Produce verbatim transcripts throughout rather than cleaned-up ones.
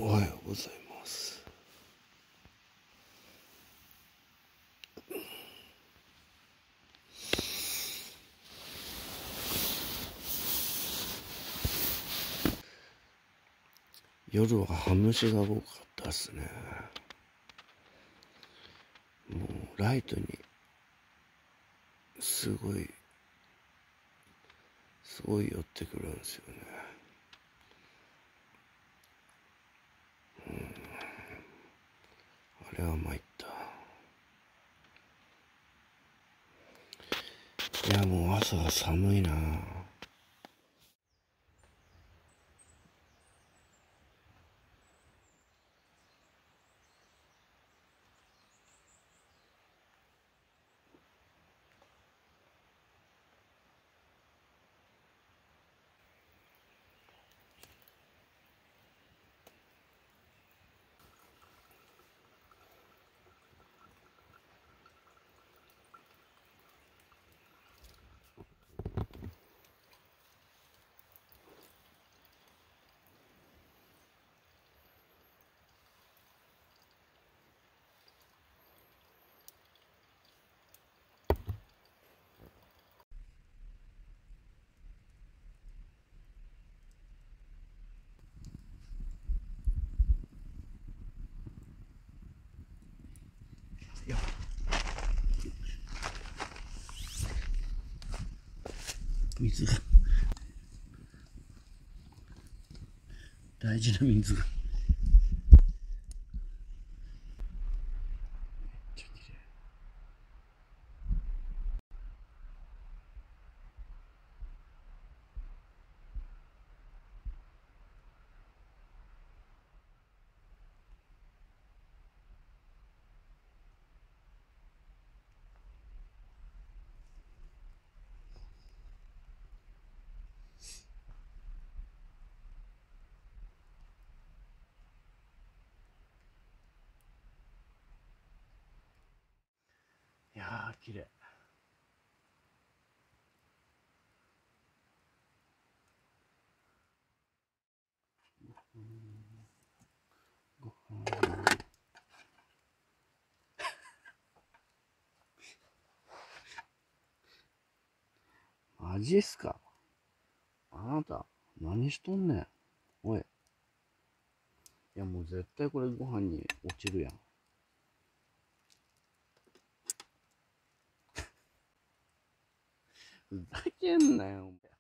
おはようございます。夜はハムシが多かったですね。もうライトにすごいすごい寄ってくるんですよね。うん、あれは参った。いやもう朝が寒いな。いや水が大事な水がいやー綺麗。マジっすか。あなた何しとんねん。おい。いやもう絶対これご飯に落ちるやん。ふざけんなよ。やった。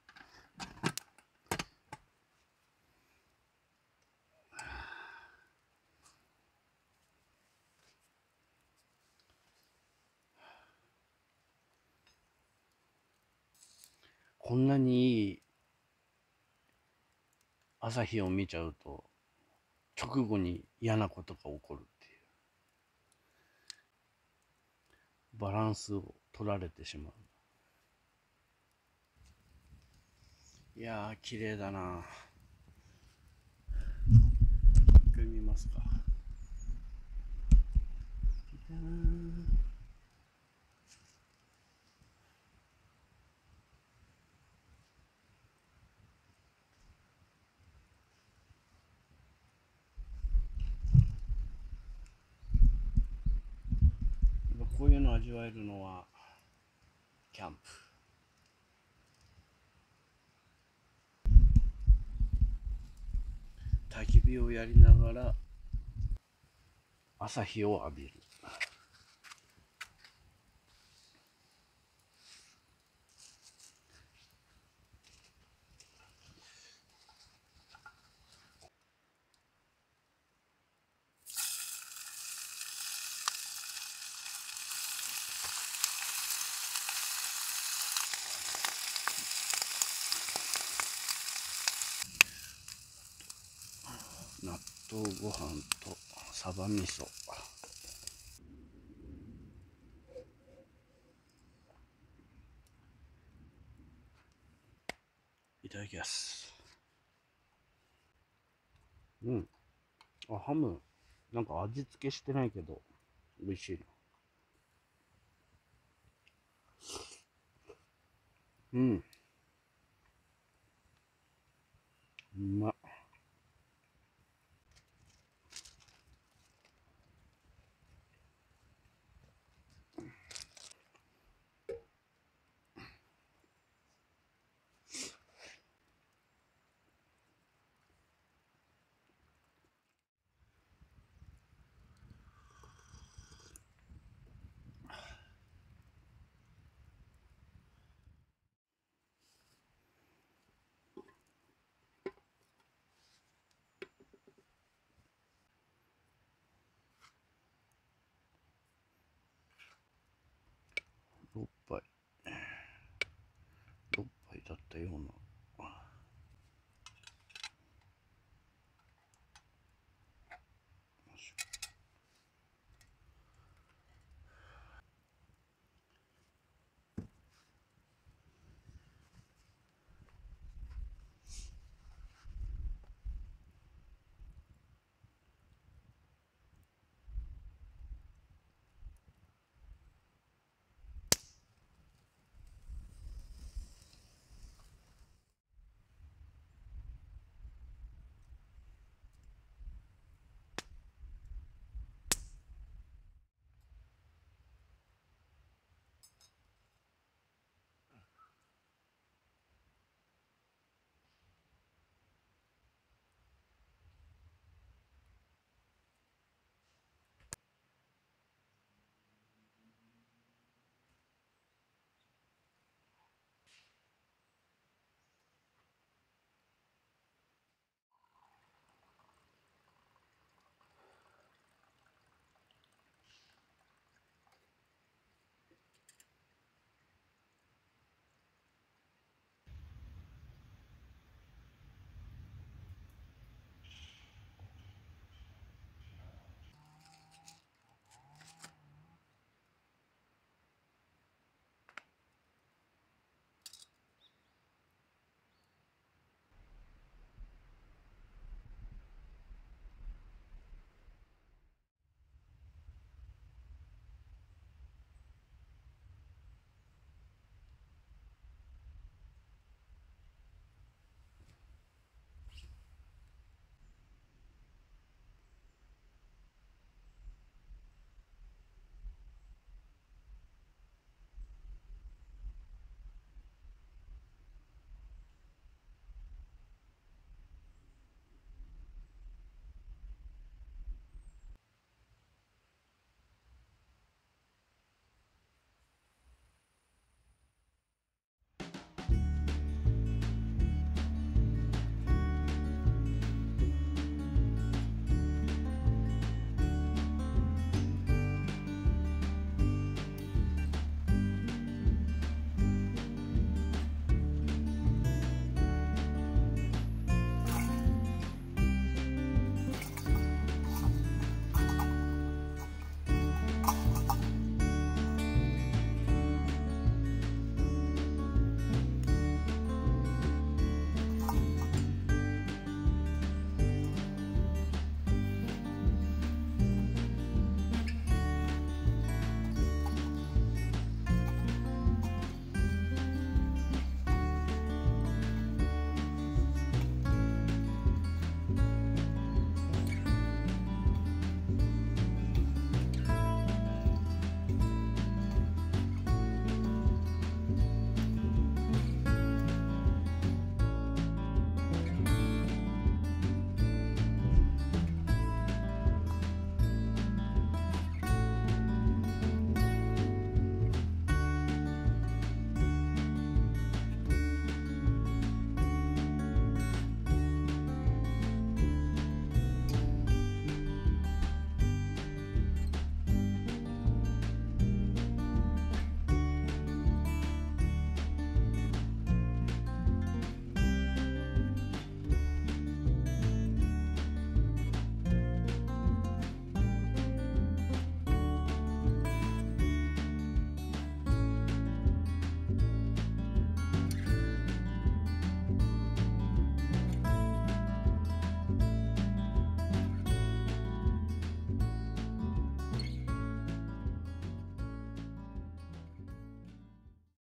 こんなにいい朝日を見ちゃうと直後に嫌なことが起こるっていうバランスを取られてしまう。いやー綺麗だな。一回見ますか。こういうの味わえるのはキャンプ。焚き火をやりながら朝日を浴びる。納豆ご飯とサバ味噌。いただきます。うん。あ、ハムなんか味付けしてないけど美味しいな。うん。うまっ。 ろっぱい。ろっぱいだったような